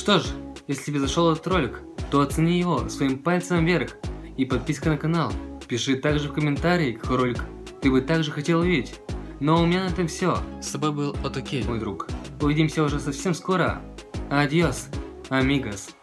Что ж, если тебе зашел этот ролик, то оцени его своим пальцем вверх и подписка на канал. Пиши также в комментарии, какой ролик ты бы также хотел увидеть. Но у меня на этом все. С тобой был Отокей, мой друг. Увидимся уже совсем скоро. Адьос, амигос.